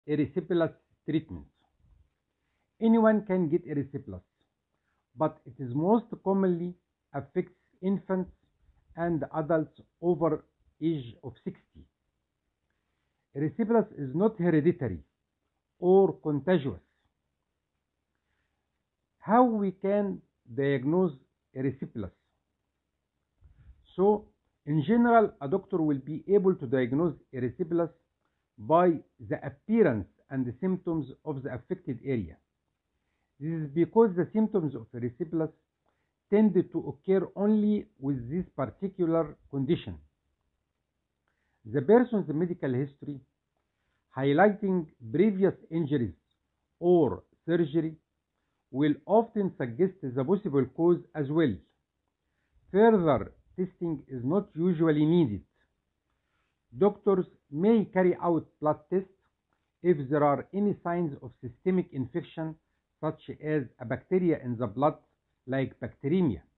erysipelas treatment. Anyone can get erysipelas, but it is most commonly affects infants and adults over age of 60. Erysipelas is not hereditary or contagious. How we can diagnose erysipelas? So, in general, a doctor will be able to diagnose erysipelas by the appearance and the symptoms of the affected area. This is because the symptoms of erysipelas tend to occur only with this particular condition. The person's medical history, highlighting previous injuries or surgery, will often suggest the possible cause as well. Further testing is not usually needed. Doctors may carry out blood tests if there are any signs of systemic infection, such as a bacteria in the blood, like bacteremia.